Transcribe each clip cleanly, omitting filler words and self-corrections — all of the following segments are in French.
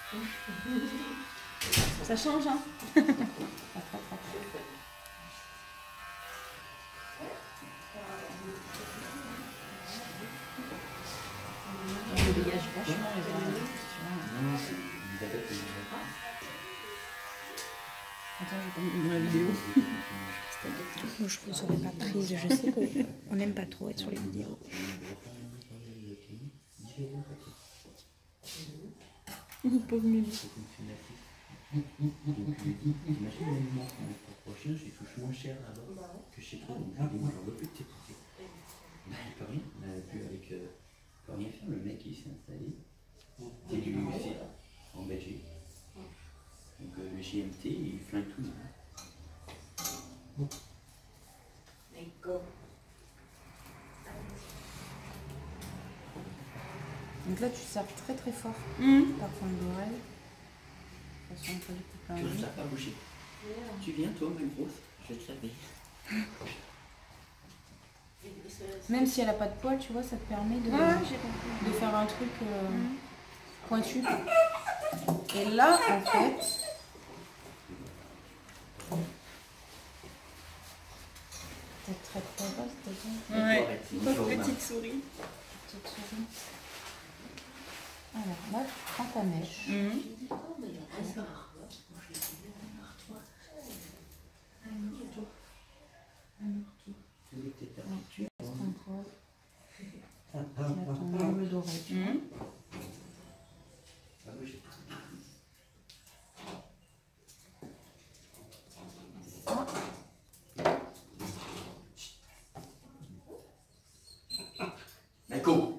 Ça change, hein. On dégage vachement les oreilles. Attends, je vais pas mettre dans la vidéo. Moi, je ne serais pas prise. Je sais qu'on n'aime pas trop être sur les vidéos. Pauvre Mimi. T'imagines le moment pour prochain, je touche moins cher là-bas que chez toi, donc moi j'en veux plus de tes côtés. Bah, elle peut rien, on a vu avec peut rien faire, le mec il s'est installé, c'est du UFC en Belgique. Donc le GMT il flingue tout le monde. Donc là, tu sers très très fort. Parfum d'oreille. De toute façon, on peut le couper un Que peu. ça n'a pas bougé. Tu viens toi ma grosse, je vais te laver. Même si elle n'a pas de poils, tu vois, ça te permet de, de faire un truc pointu. Et là, en fait, t'es très très basse, t'es bien. Ouais, petite souris. Petite souris. Alors là, tu prends ta mèche. Tu laisses ton poil. Tu mets ton angle d'oreille. D'accord.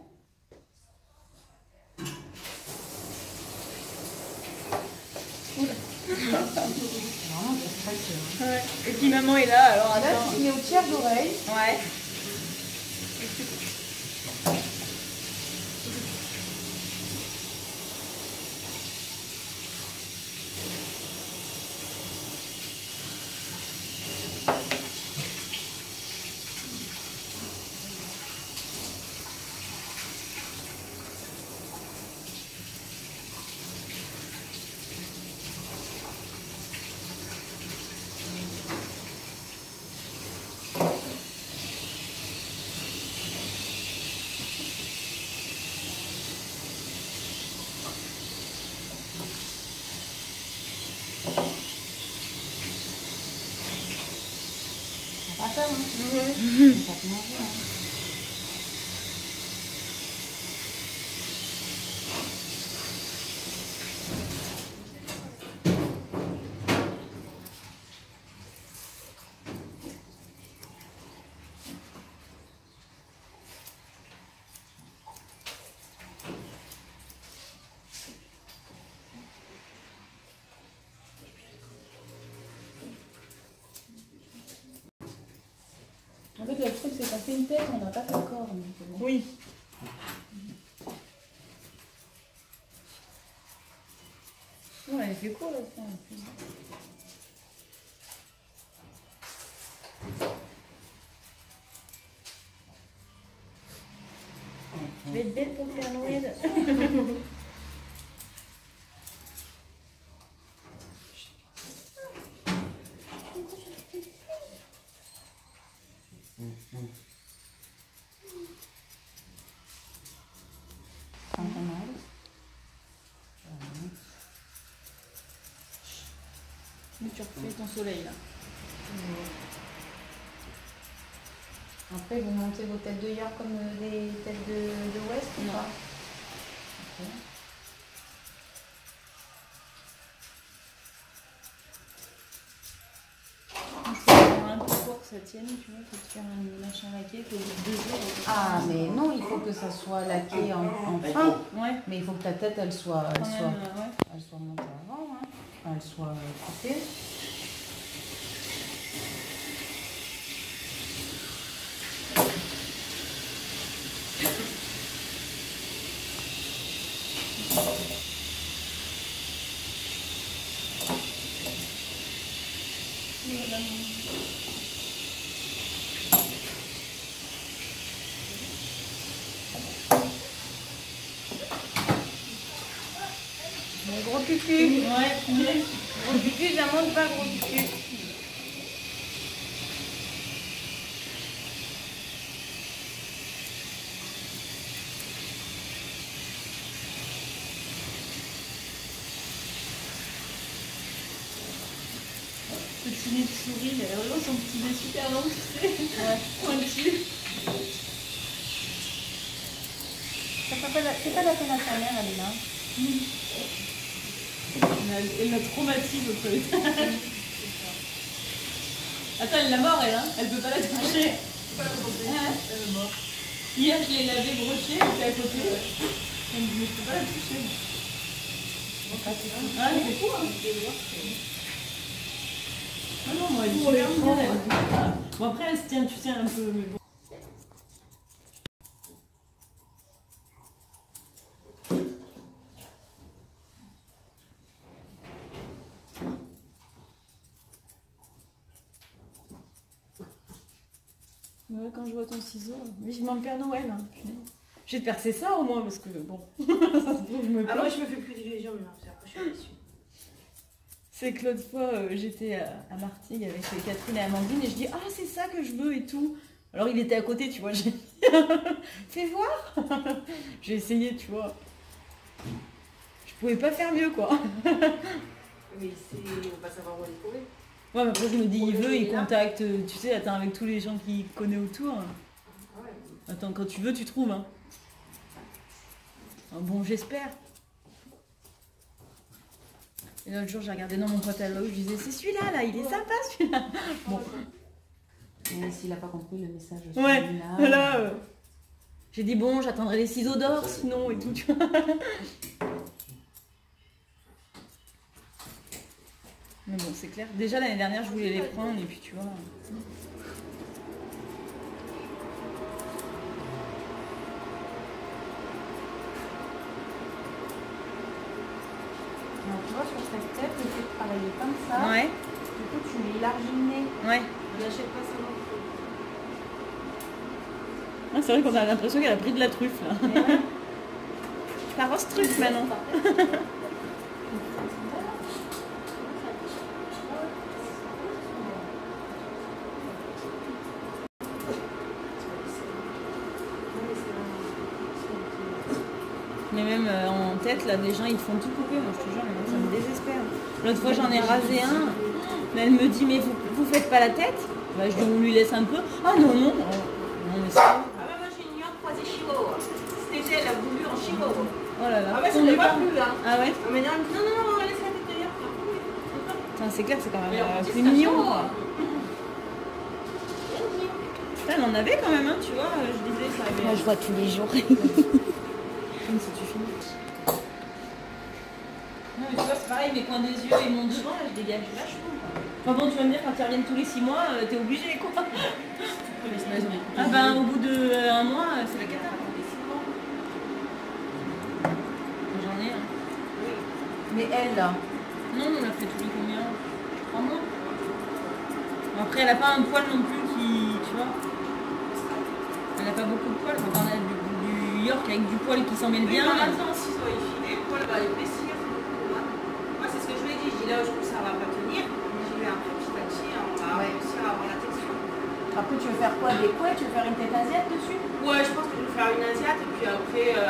Vraiment, c'est très sûr. Ouais. Et puis maman est là, alors Là, attends. tu mets au tiers d'oreille. Ouais. Pas ça, hein. Ça te mange, hein. En fait, le truc, c'est qu'on fait une tête, on n'a pas fait le corps. Donc, bon. Oui. Ouais, elle fait quoi là ça? Je vais être belle pour faire Noël. Prends ton angle. Mais tu refais ton soleil là. Après, vous montez vos têtes de yard comme des têtes de West ou Non. pas? Ok. Je peux faire un peu fort que ça tienne, tu vois, faut te faire un machin laqué, faut 2 jours. Ah, mais non, il faut que ça soit laqué en fin. Ouais. Mais il faut que ta tête, elle soit Quand même, ouais. montée avant, hein. Enfin, elle soit coupée. Mais gros, Gros cucu. Ouais, Gros cucu, ça monte pas, gros cucu. petit nez de souris, il a vraiment son petit nez super long, tu sais. Ouais. Pointu. C'est pas la peine à sa mère, elle est là. Elle la traumatise au truc. Attends, elle l'a mort, elle, hein. Elle peut pas la toucher. Elle est morte. Hier, je l'ai lavé broché, elle était à côté. Elle me dit, mais je peux pas la toucher. Ah, c'est fou, hein. Ah non, moi, elle est super bien. Bon, après, elle se tient, tu sais, un peu, mais bon. Ouais, quand je vois ton ciseau, vivement le Père Noël. Hein. Je vais te percer ça au moins, parce que bon, ça se trouve, je me plains. Ah, moi je me fais plus d'illusions maintenant, je suis déçue. C'est que l'autre fois, j'étais à Martigues avec Catherine et Amandine et je dis « Ah, c'est ça que je veux et tout ». Alors il était à côté, tu vois, j'ai dit « Fais voir ». J'ai essayé, tu vois. Je pouvais pas faire mieux, quoi. Mais on va savoir où aller trouver. Ouais, mais après je me dis, il veut, il contacte, tu sais, attends, avec tous les gens qu'il connaît autour. Ah ouais. Attends, quand tu veux, tu trouves. Hein. Bon, j'espère. Et l'autre jour, j'ai regardé dans mon catalogue, je disais, c'est celui-là, là, il est sympa, celui-là. Bon. Et s'il n'a pas compris le message, Ouais, là, j'ai dit, bon, j'attendrai les ciseaux d'or, sinon, et tout, tu vois. Mais bon, c'est clair. Déjà, l'année dernière, je voulais les prendre, et puis, tu vois... Alors, tu vois, sur cette tête, le fait de travailler comme ça, Ouais. du coup, tu lui élargis le nez. Ouais. Il n'achète pas ça non plus. Ah, c'est vrai qu'on a l'impression qu'elle a pris de la truffe, là. Ouais. Je pars en truffe, maintenant. Mais même en tête, là, des gens, ils font tout couper. Moi, je te jure, mais moi, ça me désespère. L'autre fois, j'en ai rasé un. Mais elle me dit, mais vous faites pas la tête? Bah, je dis, on lui laisse un peu. Ah non, non. Non, mais c'est... Ah bah moi j'ai une York croisée chihuahua. C'était elle a voulu en chihuahua. Oh là là. Ah bah ça n'est pas plus hein. Ah ouais? Ah mais non, non, laisse la tête de York. Putain, c'est clair, c'est quand même Mais plus mignon. Quoi. Putain, elle en avait quand même, hein, tu vois. Je disais, ça avait... Moi je vois tous les jours. Comme si tu finis. Non, mais tu vois, c'est pareil, mes coins des yeux et mon devant, là, je dégage vachement. Enfin bon, tu vas me dire, quand ils reviennent tous les 6 mois, t'es obligé, quoi. Ah ben, au bout de 1 mois, c'est la cata. J'en ai un. Mais elle là. Non, on l'a fait tous les combien? 3 mois. Après, elle a pas un poil non plus qui, tu vois. Elle a pas beaucoup de poils. Enfin, on a du York avec du poil qui s'en mêle bien. Maintenant, si ça va filer, le poil va épaissir. Moi, c'est ce que je lui ai dit. Je dis là, je trouve que ça va pas tenir. J'ai eu un peu petit à petit, on va réussir à avoir la texture. Après, tu veux faire quoi? Des couettes? Tu veux faire une tête asiate dessus? Ouais, je pense que je vais faire une asiate et puis après,